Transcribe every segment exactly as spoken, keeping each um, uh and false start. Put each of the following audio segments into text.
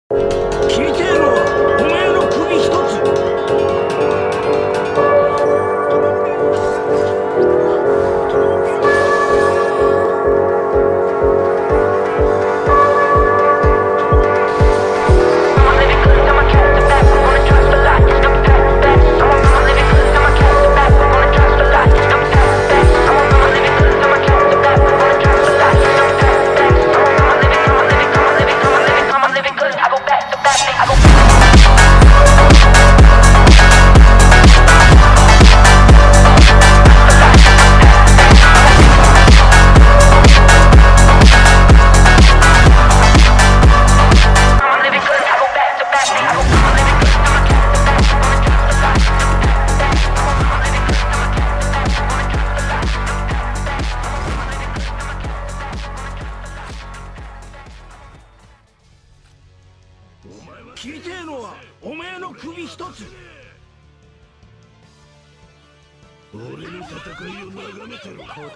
聞いてえのはおめえの首一つ。聞いてえのはおめえの首一つ。俺の戦いを眺めてる。断る。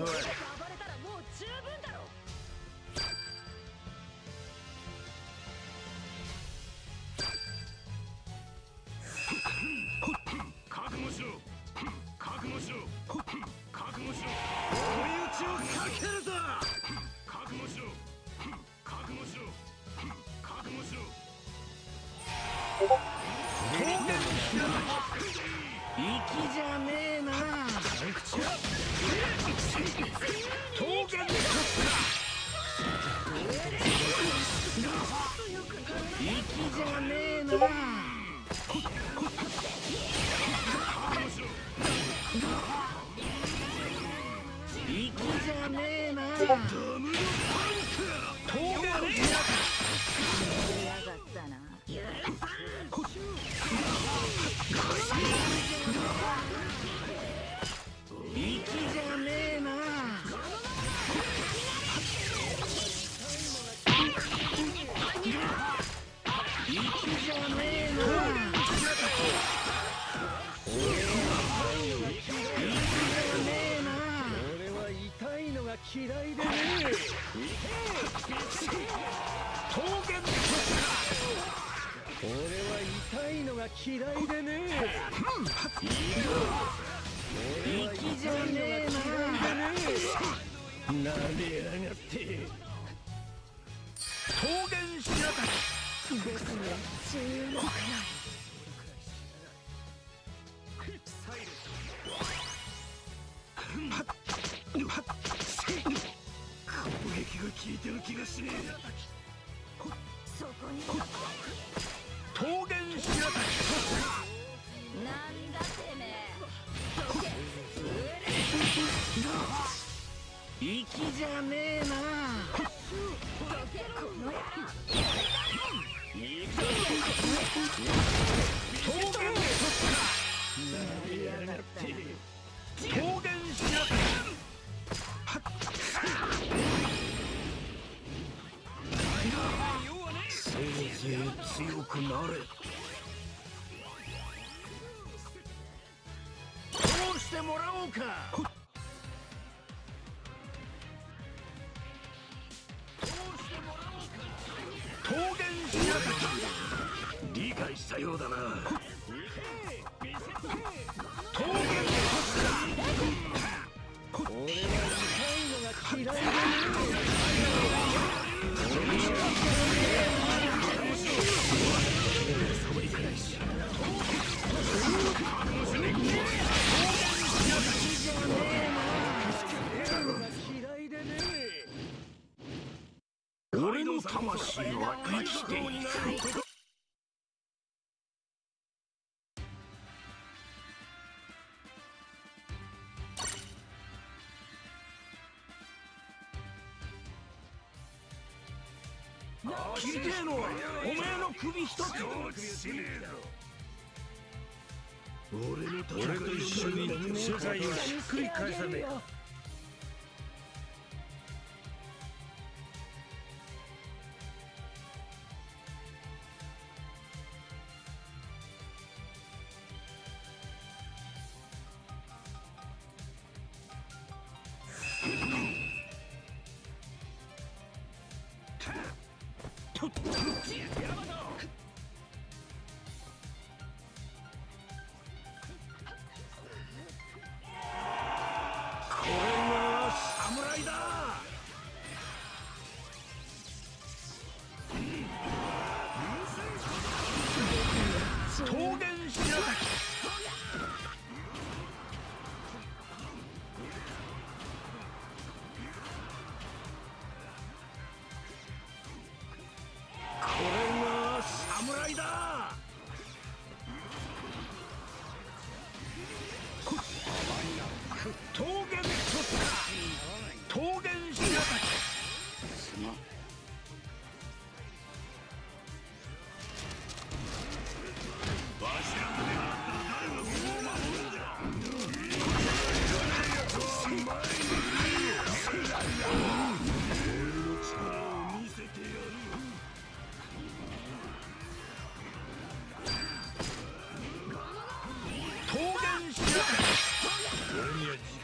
覚悟しろ。覚悟しろ。覚悟しろ。追い打ちをかけるぞ。覚悟しろ。覚悟しろ。覚悟しろ。粋じゃねえな。峠に立つな。粋じゃねえな。粋じゃねえな。ダムのパンク。峠に立つ。粋じゃねえな。粋じゃねえな。俺は痛いのが嫌いでね。峠に立つか。俺は痛いのが嫌いでね。粋じゃねえな。なめやがって。桃源白滝ですね。注目ない。攻撃が効いてる気がしねえ。そこに桃源白滝。なんだてめえ。粋じゃねえな。この野郎。桃源なめやがって。桃源白滝。せいぜい強くなれ。通してもらおうか。桃源白滝。理解したようだな。桃源俺は痛いのが嫌いだね。俺の魂は生きている。聞いてえのはおめえの首一つ。俺と一緒に世界をひっくり返さねえか。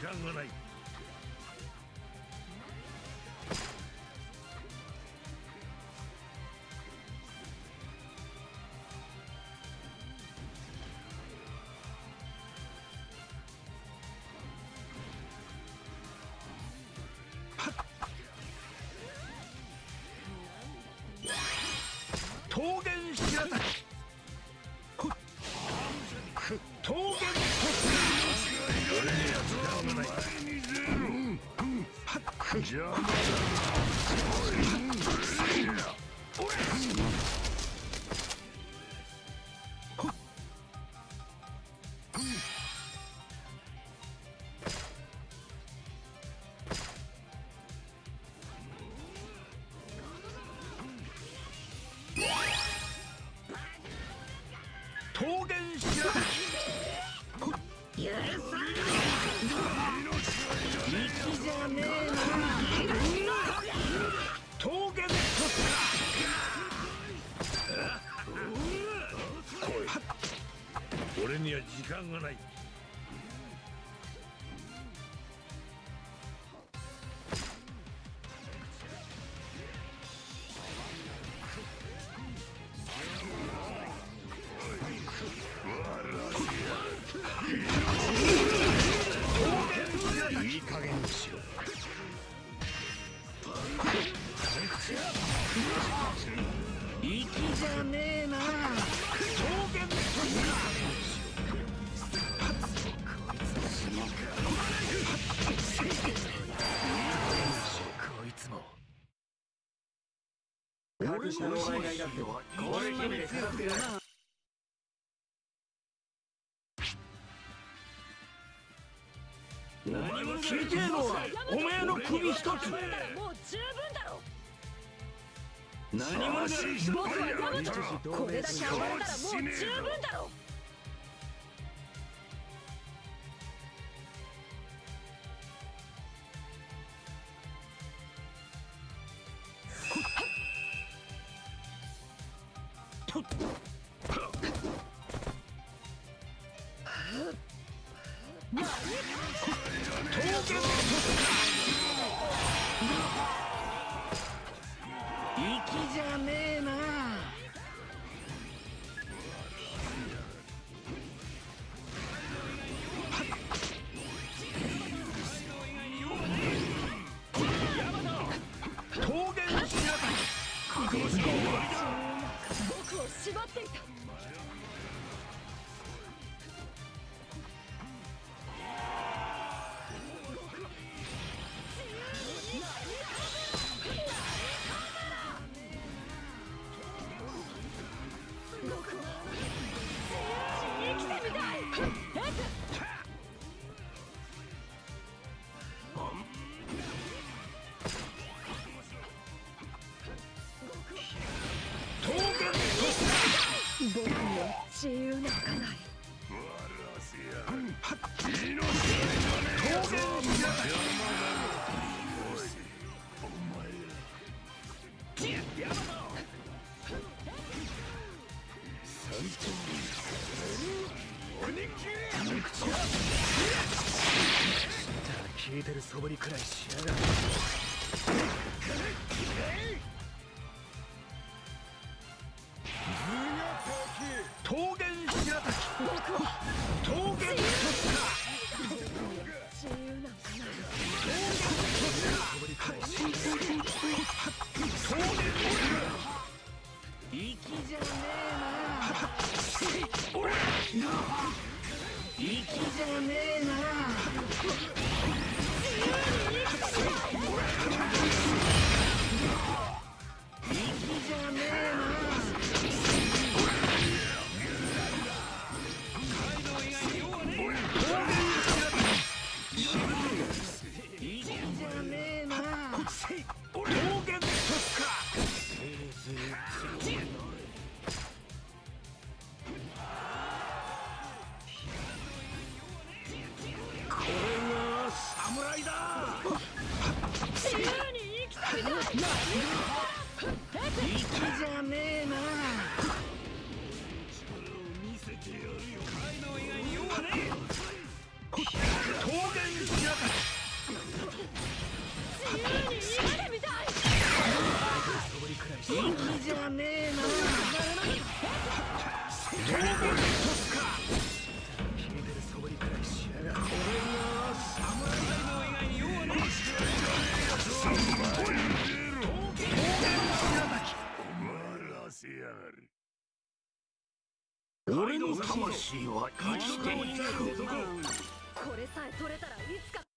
間がない。桃源白滝。桃源俺には時間がない。邪魔だ。桃源白滝。許さない。粋じゃねえな。桃源突破。俺には時間がない。いい加減にしろ。粋じゃねえな。桃源突破。こいつも各社の外来だってこれ決めて使ってるな。何も聞いてえのはおめえの首一つ。もう十分だろ。何もし僕はヤマト。これだけ暴れたらもう十分だろ。粋じゃねえな。桃源白滝。覚悟しろ。僕を縛っていた。僕の自由なんかない。聞いてるそぶりくらいしやがる。桃源白滝。僕は桃源突破。自由なんかない。粋じゃねえな。粋じゃねえな。粋じゃねえな。粋じゃねえ俺の魂は生きている。 これさえ取れたらいつか